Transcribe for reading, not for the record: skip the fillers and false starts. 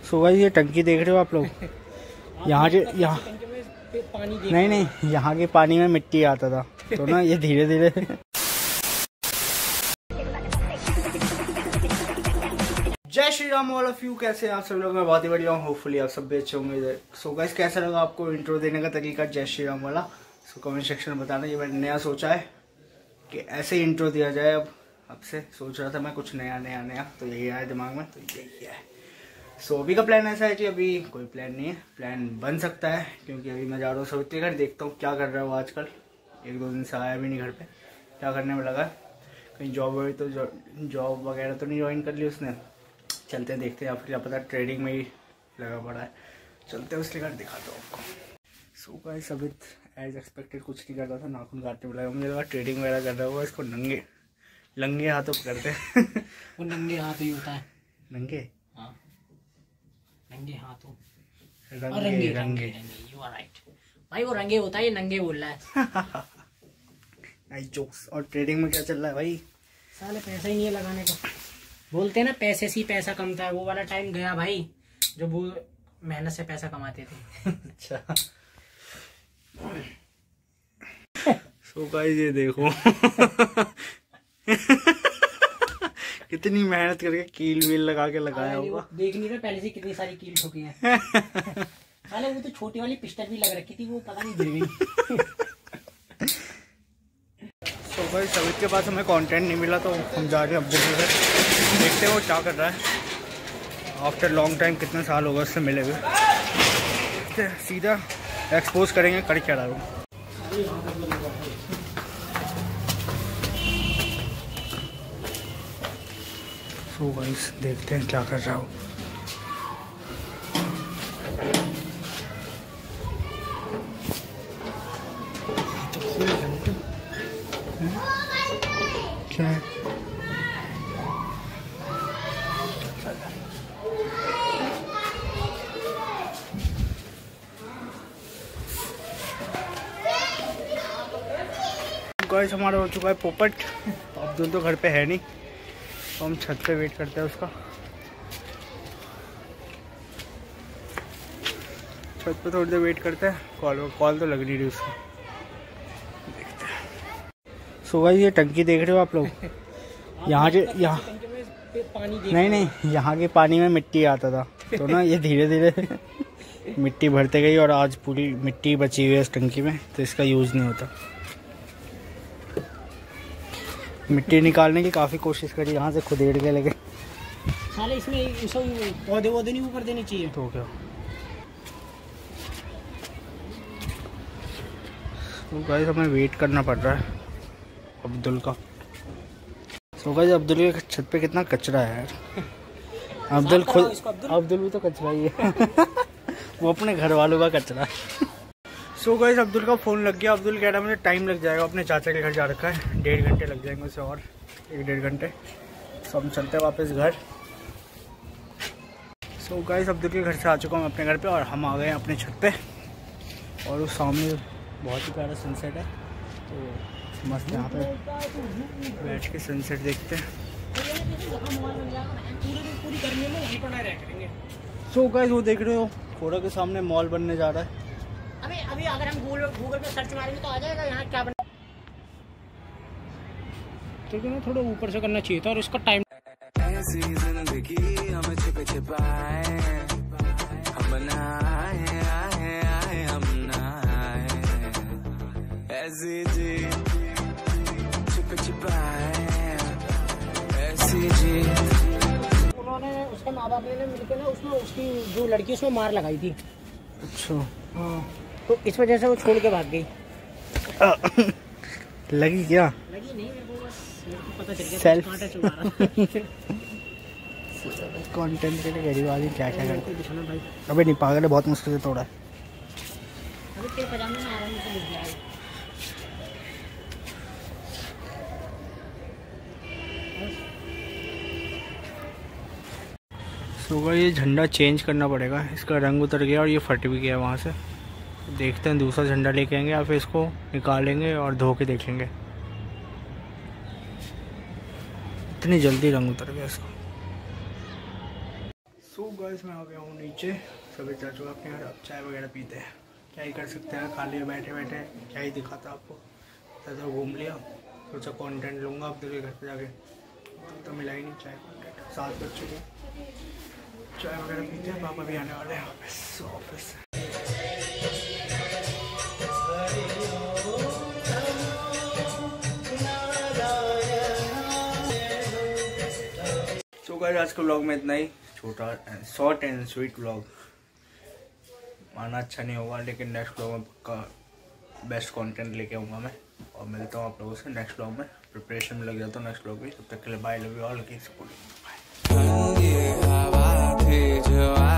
So guys ये टंकी देख रहे हो आप लोग। यहाँ के यहाँ नहीं यहाँ के पानी में मिट्टी आता था तो ना ये धीरे धीरे जय Shri Ram all of you. कैसे हैं आप सब लोग? मैं बहुत ही बढ़िया हूँ। होपफुली आप सब भी अच्छे होंगे। सो गाइस कैसा लगा आपको इंट्रो देने का तरीका जय श्री राम वाला? सो कमेंट सेक्शन में बताना। ये मैंने नया सोचा है कि ऐसे ही इंट्रो दिया जाए। अब से सोच रहा था मैं कुछ नया तो यही आया दिमाग में, तो यही है। सो अभी का प्लान ऐसा है कि अभी कोई प्लान नहीं है। प्लान बन सकता है क्योंकि अभी मैं जा रहा हूँ सवित्री घर। देखता हूँ क्या कर रहा हूँ आजकल। 1-2 दिन से आया भी नहीं घर पे। क्या करने में लगा, कहीं जॉब वगैरह तो नहीं ज्वाइन कर ली उसने। चलते हैं देखते हैं, या फिर क्या पता ट्रेडिंग में ही लगा पड़ा है। चलते हैं उसके घर, दिखाता हूँ आपको। सो गाइस अभी एज एक्सपेक्टेड कुछ नहीं करता था, नाखून काटने में लगा। मुझे लगा ट्रेडिंग वगैरह कर रहा होगा। इसको लंगे हाथों करते हैं वो नंगे हाथ ही होता है। नंगे? हाँ नंगे हाथों रंगे यू आर राइट भाई। वो रंगे होता है, ये नंगे बोल रहा है। Nice jokes. और ट्रेडिंग में क्या चल रहा है भाई? साले पैसा ही नहीं है लगाने को। बोलते हैं ना पैसे से ही पैसा कमता है, वो वाला टाइम गया भाई जब वो मेहनत से पैसा कमाते थे। अच्छा सो गाइस ये देखो कितनी मेहनत करके कील वील लगा के लगाया होगा। देख नहीं रहे पहले से कितनी सारी कील ठोकी है। साले वो तो छोटी वाली पिस्टल भी लग रखी थी, वो पता नहीं गिर गई। तो भाई सभी के पास हमें कंटेंट नहीं मिला तो हम जा रहे हैं अब्दुल से। देखते हैं वो क्या कर रहा है आफ्टर लॉन्ग टाइम। कितने साल होगा उससे मिले हुए। सीधा एक्सपोज करेंगे कर क्या रहा हूँ। सो गाइस देखते हैं क्या कर रहा हूँ। क्या है? गाइस हमारा हो चुका है पोपट। अब्दुल तो घर पे है नहीं तो हम छत पे वेट करते हैं उसका। छत पे थोड़ी देर वेट करते हैं। कॉल तो लग नहीं रही उसकी। देखते हैं। सो गाइस ये टंकी देख रहे हो आप लोग। यहाँ नहीं यहाँ के पानी में मिट्टी आता था तो ना ये धीरे धीरे मिट्टी भरते गई और आज पूरी मिट्टी बची हुई है इस टंकी में, तो इसका यूज़ नहीं होता। मिट्टी निकालने की काफ़ी कोशिश करी, यहाँ से खुदेड़ के लगे। साले इसमें पौधे नहीं ऊपर देने चाहिए तो क्या। तो गाइस हमें वेट करना पड़ रहा है अब्दुल का। सो गाइस अब्दुल के छत पे कितना कचरा है यार। अब्दुल भी तो कचरा ही है। वो अपने घर वालों का कचरा है। सो गाइस अब्दुल का फ़ोन लग गया। अब्दुल कह रहा है मुझे टाइम लग जाएगा, अपने चाचा के घर जा रखा है। 1.5 घंटे लग जाएंगे उसे, और 1-1.5 घंटे। सो हम चलते हैं वापस घर। सो गाइस अब्दुल के घर से आ चुका हूँ अपने घर पे और हम आ गए हैं अपने छत पे। और उस सामने बहुत ही प्यारा सनसेट है, तो मस्त यहाँ पे बैठ के सनसेट देखते हैं। सो गाइस वो देख रहे हो फोड़ा के सामने मॉल बनने जा रहा है। अभी अगर हम गूगल पे सर्च मारेंगे तो आ जाएगा यहाँ क्या बना। तो ना थोड़ा ऊपर से करना चाहिए था और इसका टाइम। उन्होंने उसके माँ बाप ने मिलकर ना उसमें उसकी जो लड़की उसमें मार लगाई थी। अच्छा हाँ, तो इस वजह से वो छोड़ के भाग गई। लगी क्या? लगी नहीं, वो बस पता चल गया सेल्फ कांटा चुभा रहा। कंटेंट के लिए गरीब आदमी क्या करते हैं। अबे नहीं पागल है, बहुत मुश्किल से तोड़ा है। अभी तेरे पजामे में आराम से दिख जाएगा। तो ये झंडा चेंज करना पड़ेगा, इसका रंग उतर गया और ये फट भी गया वहाँ से। देखते हैं दूसरा झंडा लेके आएंगे या फिर इसको निकालेंगे और धो के देखेंगे। इतनी जल्दी रंग उतर गया इसका। सो गाइस मैं आ गया हूँ नीचे, सभी चाचू अपने यहाँ चाय वगैरह पीते हैं, क्या ही कर सकते हैं, खाली बैठे बैठे क्या ही दिखाता आपको। तो घूम लिया, सोचा कंटेंट लूँगा अब के घर पे जाके, तो मिला ही नहीं चाय कंटेंट। 7 बज चुके, चाय वगैरह पीते हैं, पापा भी आने वाले हैं ऑफिस। तो गाइस आज के व्लॉग में इतना ही, छोटा शॉर्ट एंड स्वीट व्लॉग। माना अच्छा नहीं होगा, लेकिन नेक्स्ट व्लॉग में पक्का बेस्ट कंटेंट लेके आऊँगा मैं, और मिलता हूँ आप लोगों से नेक्स्ट व्लॉग में। प्रिपरेशन में लग जाता हूँ नेक्स्ट व्लॉग में। तब तक के लिए bye, love you all, keep supporting, bye.